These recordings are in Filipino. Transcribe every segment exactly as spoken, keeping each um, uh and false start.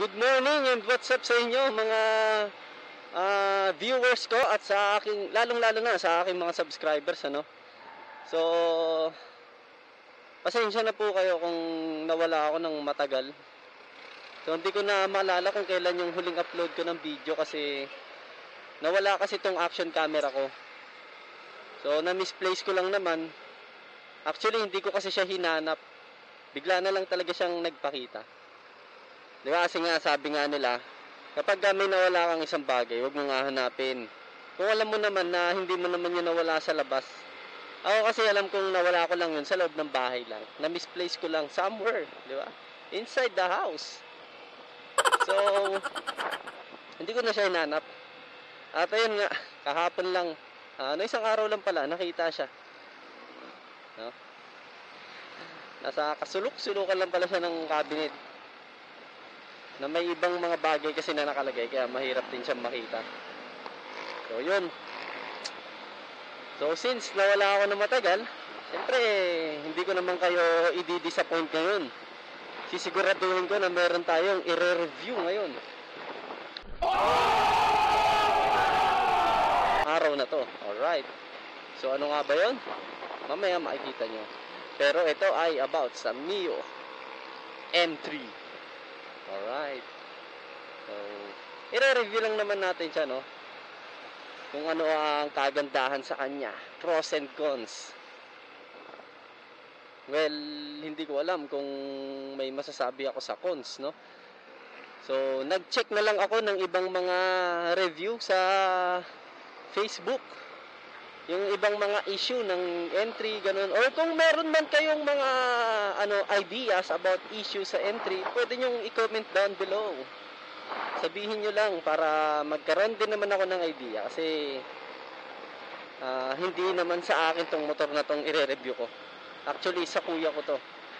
Good morning and what's up sa inyo mga uh, viewers ko at sa aking, lalong-lalo na sa aking mga subscribers, ano. So, pasensya na po kayo kung nawala ako ng matagal. So, hindi ko na maalala kung kailan yung huling upload ko ng video kasi nawala kasi tong action camera ko. So, na-misplace ko lang naman. Actually, hindi ko kasi siya hinanap. Bigla na lang talaga siyang nagpakita. Di ba kasi nga sabi nga nila, kapag may nawala kang isang bagay, huwag mo nga hanapin. Kung alam mo naman na hindi mo naman yun nawala sa labas. Ako kasi alam kong nawala ko lang yun sa loob ng bahay lang. Na-misplace ko lang somewhere, di ba? Inside the house. So, hindi ko na siya hinanap. At ayun nga, kahapon lang, uh, ano isang araw lang pala, nakita siya. No? Nasa kasulok-sulukan lang pala siya ng cabinet. Na may ibang mga bagay kasi na nakalagay kaya mahirap din siyang makita. So yun. So since nawala ako na matagal, siyempre hindi ko naman kayo i-disappoint ngayon. Sisiguraduhin ko na meron tayong i-review ngayon. Araw na to. Alright. So ano nga ba yun? Mamaya makikita nyo. Pero ito ay about sa Mio M three. Alright. So, i-review lang naman natin siya, no? Kung ano ang kagandahan sa kanya. Pros and cons. Well, hindi ko alam kung may masasabi ako sa cons, no? So, nag-check na lang ako ng ibang mga review sa Facebook. Yung ibang mga issue ng entry, ganun. Or kung meron man kayong mga ano ideas about issue sa entry, pwede nyong i-comment down below. Sabihin nyo lang para magkaroon din naman ako ng idea. Kasi uh, hindi naman sa akin tong motor na tong i-review ko. Actually, sa kuya ko to.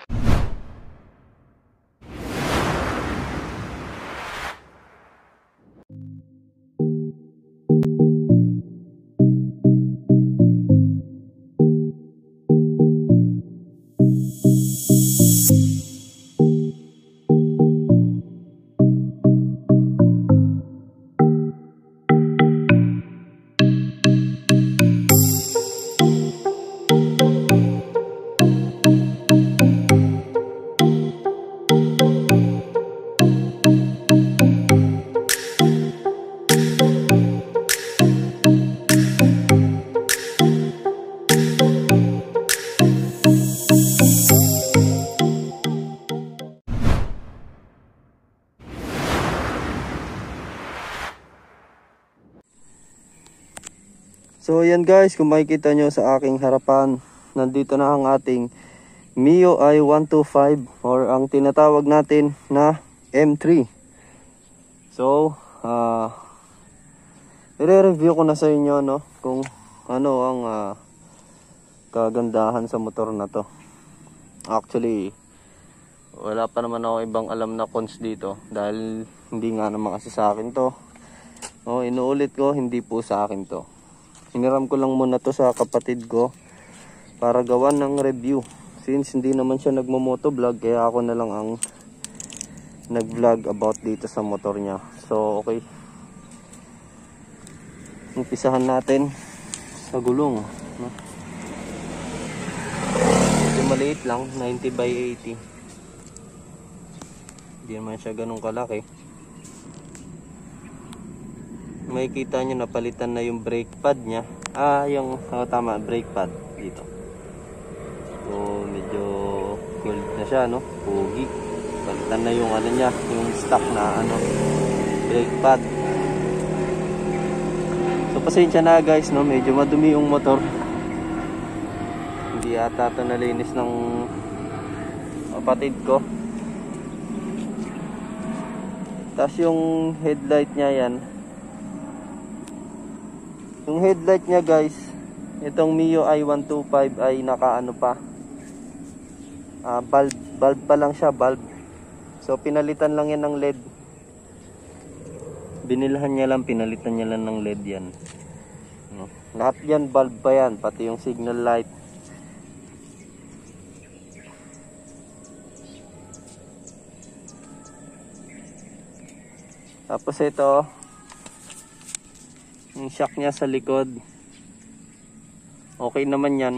So yan guys, kung makikita nyo sa aking harapan, nandito na ang ating Mio i one twenty-five or ang tinatawag natin na M three. So, uh, i-review ko na sa inyo, no, kung ano ang uh, kagandahan sa motor na to. Actually, wala pa naman ako ibang alam na cons dito dahil hindi nga naman kasi sa akin to. Oh, inuulit ko, hindi po sa akin to. Hiniram ko lang muna to sa kapatid ko para gawan ng review. Since hindi naman siya nagmo-moto vlog, kaya ako na lang ang nag-vlog about dito sa motor niya. So, okay. Umpisahan natin sa gulong. Medyo maliit lang, ninety by eighty. Hindi naman siya ganun kalaki. Makikita nyo napalitan na yung brake pad nya. Ah, yung oh, tama, brake pad dito. So, medyo gold na siya, no? Pugi. Palitan na yung ano nya, yung stock na ano, brake pad. So, pasensya na guys, no? Medyo madumi yung motor. Hindi ata ito nalinis ng kapatid ko. Tapos yung headlight nya yan. Yung headlight niya guys, itong Mio i one twenty-five ay naka ano pa, uh, bulb, bulb pa lang siya, bulb. So pinalitan lang yan ng L E D. Binilhan niya lang, pinalitan niya lang ng L E D yan. No? Lahat yan bulb pa yan, pati yung signal light. Tapos ito, yung shock niya sa likod. Okay naman yan.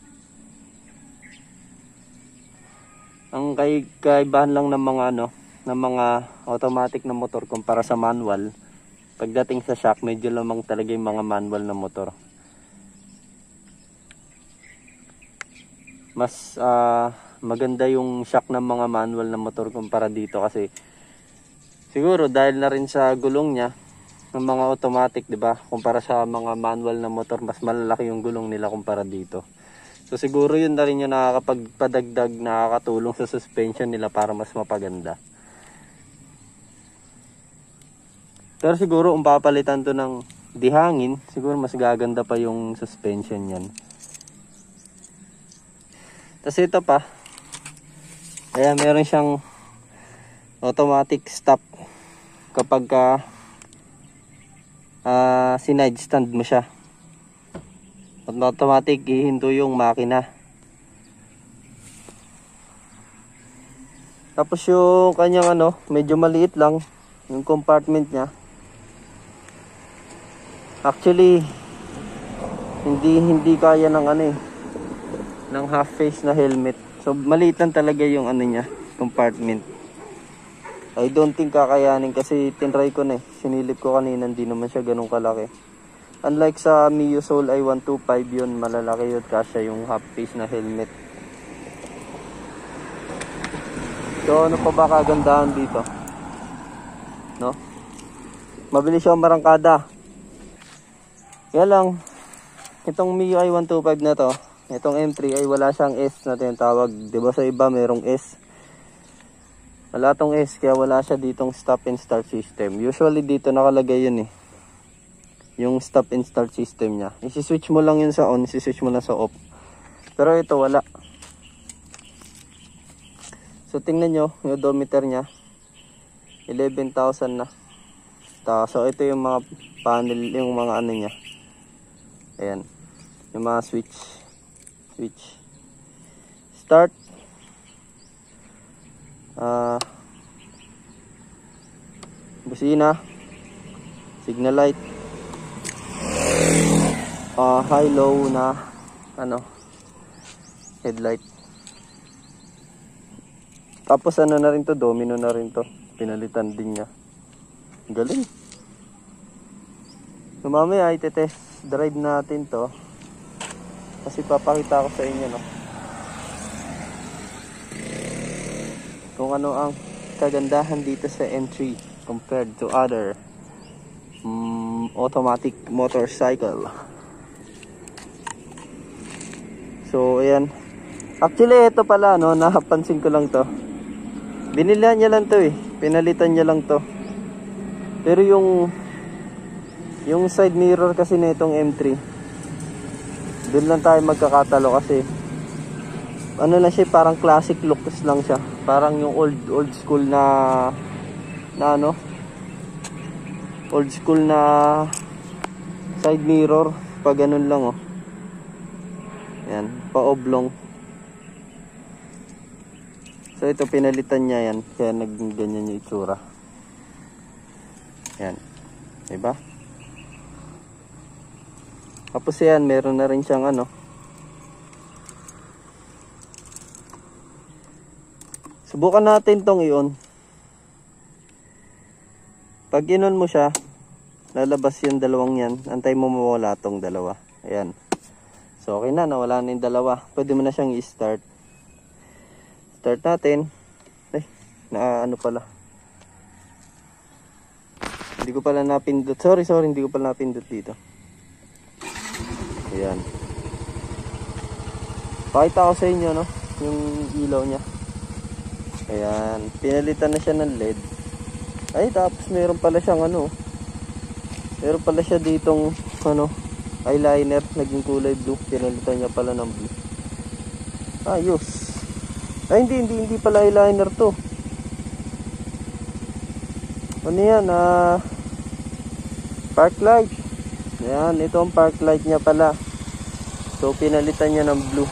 Ang kay kaibahan lang ng mga ano, ng mga automatic na motor kumpara sa manual. Pagdating sa shock, medyo lamang talaga yung mga manual na motor. Mas uh, maganda yung shock ng mga manual na motor kumpara dito kasi siguro dahil na rin sa gulong niya ng mga automatic, 'di ba? Kumpara sa mga manual na motor, mas malalaki yung gulong nila kumpara dito. So siguro yun na rin yung nakakapagpadagdag, nakakatulong sa suspension nila para mas mapaganda. Pero siguro kung papalitan to ng dihangin, siguro mas gaganda pa yung suspension yan. Tapos ito pa, ayan, meron siyang automatic stop kapag ka uh, sinide stand mo siya. Automatic ihinto yung makina. Tapos yung kanyang ano, medyo maliit lang yung compartment niya. Actually hindi hindi kaya ng ano eh, ng half face na helmet. So maliit lang talaga yung ano niya, compartment. I don't think kakayanin kasi tinry ko na eh. Sinilip ko kanina, hindi naman siya ganun kalaki. Unlike sa Mio Soul i one twenty-five, yun malalaki yun, kasya yung half face na helmet. So ano pa ba kagandahan dito? No? Mabilis siya marangkada. Kaya lang, itong Mio i one twenty-five na to, itong M three ay wala siyang S na tinatawag. Diba sa iba merong S? Wala tong S, kaya wala siya ditong stop and start system. Usually dito nakalagay yun eh, yung stop and start system niya. Isi-switch mo lang yun sa on, isi-switch mo lang sa off. Pero ito wala. So tingnan nyo, yung odometer niya eleven thousand na. So ito yung mga panel, yung mga ano niya. Ayan, yung mga switch. Switch. Start. Uh, busina. Signal light. Uh, high low na ano, headlight. Tapos ano na rin to, domino na rin to, pinalitan din niya. Galing. So mamaya i-test drive natin to kasi papakita ko sa inyo no, kung ano ang kagandahan dito sa M three compared to other um, automatic motorcycle. So ayan, actually ito pala no, napansin ko lang to, binilihan niya lang to eh, pinalitan niya lang to. Pero yung yung side mirror kasi nitong M three, doon lang tayo magkakatalo kasi ano na siya, parang classic looks lang siya, parang yung old old school na na ano, old school na side mirror, pa ganun lang oh. Yan, pa-oblong. So ito pinalitan niya yan, kaya naging ganyan yung itsura. Yan, diba? Tapos yan, meron na rin siyang ano, subukan natin tong i-on. Pag in-on mo siya, lalabas yung dalawang yan. Antay mo mawala tong dalawa. Ayan. So okay na, nawala na yung dalawa. Pwede mo na siyang i-start. Start natin. Ay, na ano pala. Hindi ko pala napindot. Sorry, sorry, hindi ko pala napindot dito. Ayan. Pakita ko sa inyo, no, yung ilaw niya. Ayan, pinalitan na siya ng L E D. Ay, tapos meron pala siyang ano, meron pala siya ditong ano, eyeliner, naging kulay blue. Pinalitan niya pala ng blue. Ayos. Ay, hindi, hindi, hindi pala eyeliner to. Ano yan, ah, park light. Ayan, ito ang park light niya pala. So, pinalitan niya ng blue.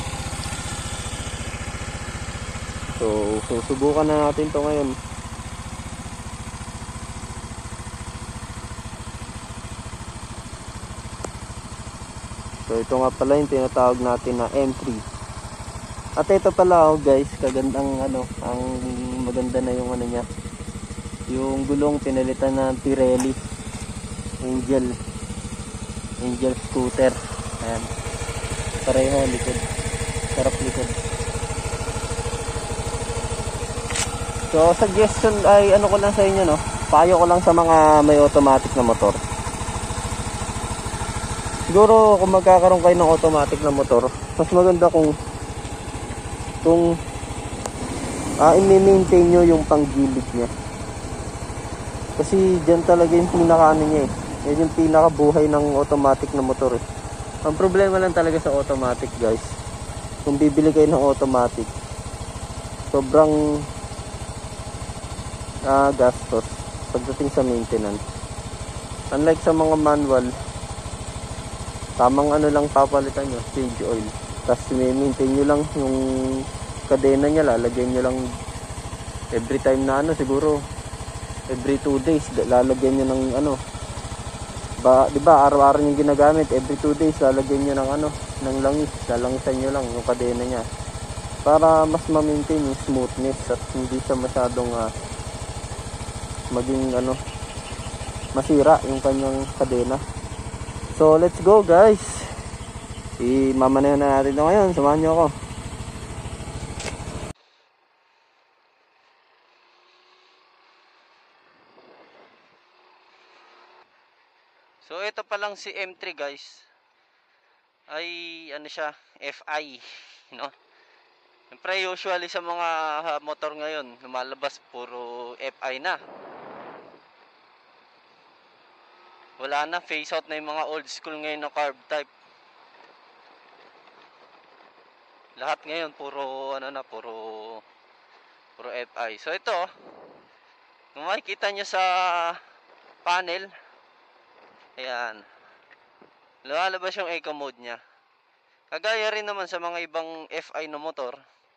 So, susubukan na natin to ngayon. So ito nga pala yung tinatawag natin na M three. At ito pala oh guys, kagandang ano, ang maganda na yung ano niya. Yung gulong pinalitan ng Pirelli Angel Angel scooter. Ayan. Pareho likod. Sarap likod. So suggestion ay ano ko lang sa inyo, no. Payo ko lang sa mga may automatic na motor. Siguro kung magkakaroon kayo ng automatic na motor, mas maganda kung kung uh, i-maintain nyo yung panggilid niya. Kasi dyan talaga yung pinaka ano niya eh. Yan yung pinaka buhay ng automatic na motor eh. Ang problema lang talaga sa automatic guys, kung bibili kayo ng automatic, sobrang uh, gastos pagdating sa maintenance. Unlike sa mga manual, tamang ano lang papalitan nyo, change oil. Tapos i-maintain nyo lang yung kadena nya, lalagyan nyo lang every time na ano, siguro every two days lalagyan nyo ng ano ba, di ba araw-araw yung ginagamit, every two days lalagyan nyo ng ano, ng langis, lalangisan nyo lang yung kadena nya para mas ma-maintain yung smoothness at hindi siya masyadong uh, maging ano, masira yung kanyang kadena. So let's go guys, i-mamanayan na natin ito ngayon, samahan nyo ako. So ito pa lang si M three guys, ay ano siya, F I, no? Siyempre usually sa mga motor ngayon lumalabas puro F I na. Wala na, phase out na yung mga old school ngayon na carb type. Lahat ngayon puro ano na, puro puro F I. So ito, kung makikita nyo sa panel, ayan, lumalabas yung eco mode nya. Kagaya rin naman sa mga ibang F I na motor,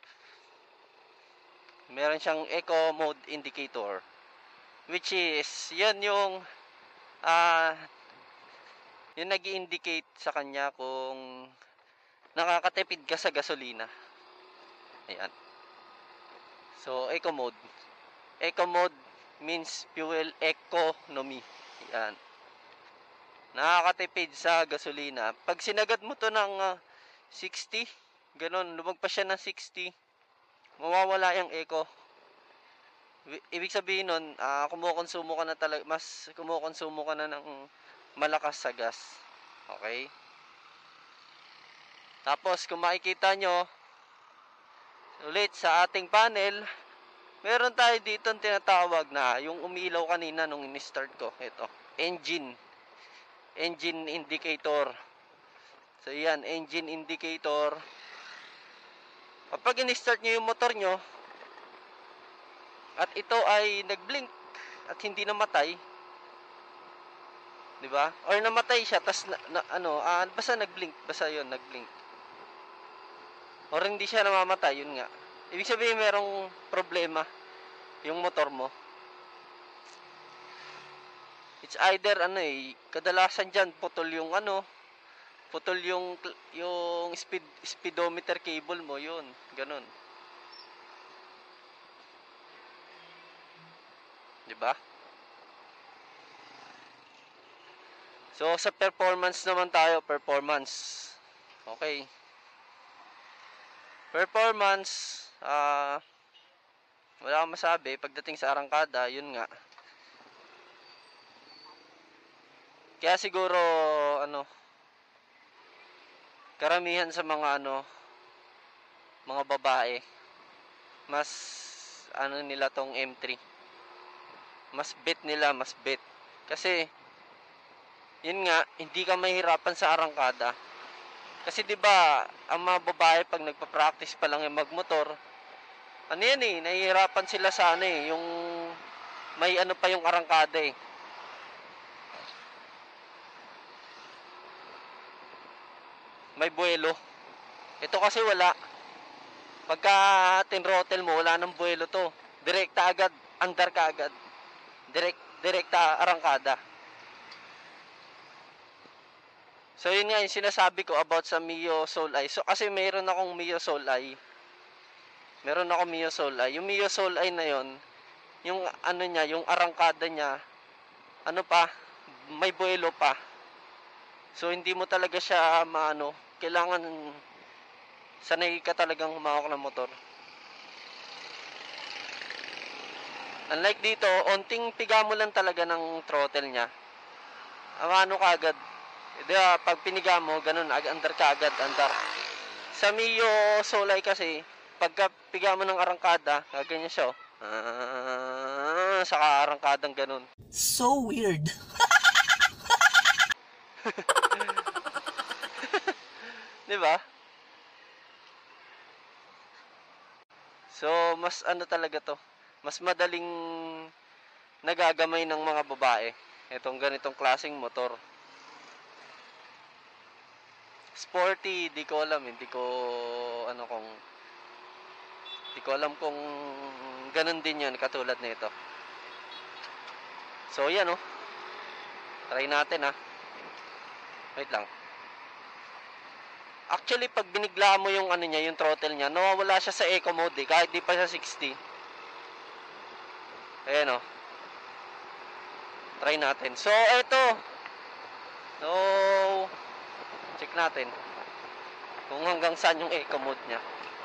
meron siyang eco mode indicator, which is yan yung uh, yung nag-i-indicate sa kanya kung nakakatipid ka sa gasolina. Ayan. So eco mode, eco mode means fuel economy. Ayan, nakakatipid sa gasolina. Pag sinagad mo to ng uh, sixty, ganun, lumagpas siya ng sixty, mawawala yung eco. Ibig sabihin nun, uh, kumukonsumo ka na talaga, mas kumukonsumo ka na ng malakas sa gas. Okay? Tapos kung makikita nyo ulit sa ating panel, meron tayo dito ang tinatawag na yung umilaw kanina nung in-start ko. Ito, engine engine indicator. So yan, engine indicator. Kapag in-start nyo yung motor nyo at ito ay nag-blink at hindi namatay, di ba? Or namatay siya tas na, na, ano, uh, basta nag-blink, basta yun, nag-blink. Or hindi siya namamatay, yun nga. Ibig sabihin merong problema yung motor mo. It's either ano eh, kadalasan diyan putol yung ano, putol yung yung speed speedometer cable mo, yun, ganun. 'Di ba? So sa performance naman tayo, performance. Okay. Performance, ah uh, wala akong masabi pagdating sa arangkada, yun nga. Kaya siguro ano, karamihan sa mga ano, mga babae, mas ano nila tong M three. Mas bet nila, mas bet. Kasi yun nga, hindi ka mahirapan sa arangkada. Kasi 'di ba, ang mga babae pag nagpa-practice pa lang yung magmotor, ano yan eh, nahihirapan sila sa ano eh, yung may ano pa yung arangkada eh. May buwelo. Ito kasi wala. Pagka tinrottle mo, wala nang buwelo to. Direkta agad, andar ka agad. Direct, direkta arangkada. So yun nga yung sinasabi ko about sa Mio Soul Eye. So kasi meron akong Mio Soul Eye. Meron ako Mio Soul Eye. Yung Mio Soul Eye na yon, yung ano niya, yung arangkada niya, ano pa, may buwelo pa. So hindi mo talaga siya maano, kailangan sanay ka talagang humawak ng motor. Unlike dito, onting piga mo lang talaga ng throttle niya. Ano ka agad. Di ba, pag piniga mo, ganun, andar ka agad, andar. Sa Mio Soul Eye kasi, pagka piga mo ng arangkada, gaganyan siya, oh. Ah, saka arangkadang ganun. So weird. Di ba? So, mas ano talaga to. Mas madaling nagagamay ng mga babae. Itong ganitong klaseng motor. Sporty, di ko alam. Hindi ko, ano kung, di ko alam kung ganun din yun, katulad nito. So, yan, oh. Try natin, ha. Wait lang. Actually, pag binigla mo yung ano niya, yung throttle niya, nawawala siya sa eco mode, eh, kahit di pa siya sixty. Ayan, oh. Try natin. So, eto. So, check natin kung hanggang saan yung eco mode niya.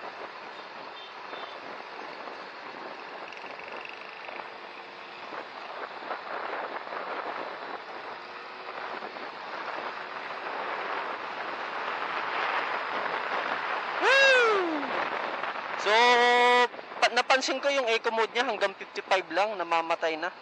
So, napansin ko yung eco mode niya hanggang fifty-five lang, namamatay na.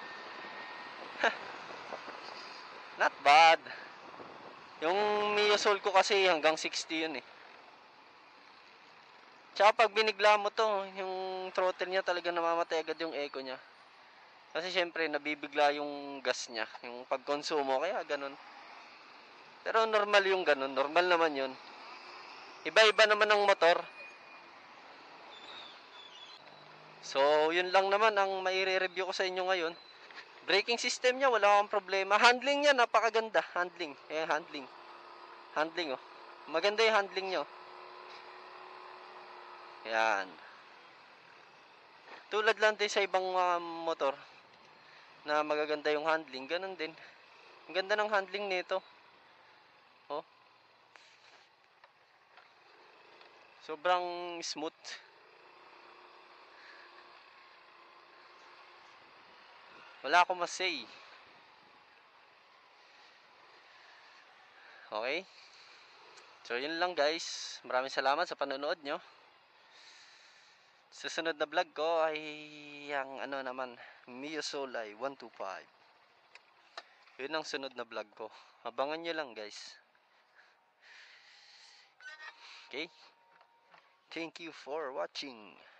Not bad. Yung Mio Soul ko kasi hanggang sixty yun, eh. Tsaka pag binigla mo to, yung throttle niya talaga namamatay agad yung eco niya. Kasi syempre nabibigla yung gas niya, yung pagkonsumo, kaya ganun. Pero normal yung ganun, normal naman yun. Iba-iba naman ang motor. So, yun lang naman ang maire-review ko sa inyo ngayon. Braking system niya, wala akong problema. Handling niya, napakaganda. Handling. Eh, handling. Handling, oh. Maganda yung handling niya, oh. Yan. Tulad lang din sa ibang uh, motor na magaganda yung handling, ganun din. Ang ganda ng handling nito. Oh. Sobrang smooth. Wala akong mas-say. Okay? So, yun lang guys. Maraming salamat sa panonood nyo. Susunod na vlog ko ay yung ano naman, Mio Soul Eye one two five. Yun ang sunod na vlog ko. Abangan nyo lang guys. Okay? Thank you for watching.